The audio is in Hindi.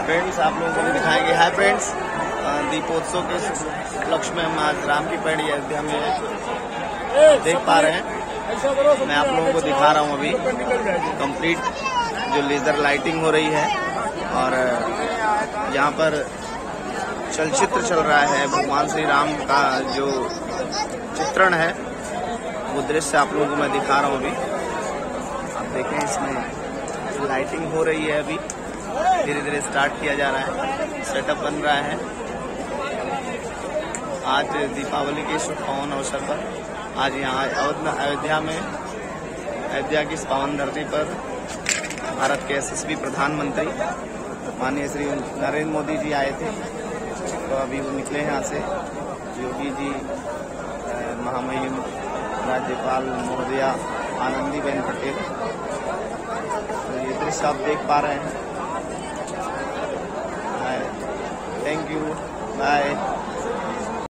फ्रेंड्स आप लोगों को भी दिखाएंगे। हाय फ्रेंड्स, दीपोत्सव के उपलक्ष्य में हम आज राम की पैड़ी अयोध्या में देख पा रहे हैं। मैं आप लोगों को दिखा रहा हूं अभी कंप्लीट जो लेजर लाइटिंग हो रही है और यहाँ पर चलचित्र चल रहा है। भगवान श्री राम का जो चित्रण है वो दृश्य आप लोगों को मैं दिखा रहा हूँ अभी। आप देखें इसमें लाइटिंग हो रही है, अभी धीरे धीरे स्टार्ट किया जा रहा है, सेटअप बन रहा है। आज दीपावली के शुभ पावन अवसर पर आज यहाँ अयोध्या में अयोध्या की इस पावन धरती पर भारत के यशस्वी प्रधानमंत्री माननीय श्री नरेंद्र मोदी जी आए थे। तो अभी वो निकले हैं यहाँ से। योगी जी, महामहिम राज्यपाल महोदया आनंदीबेन पटेल, तो ये दृश्य आप देख पा रहे हैं। Thank you, bye.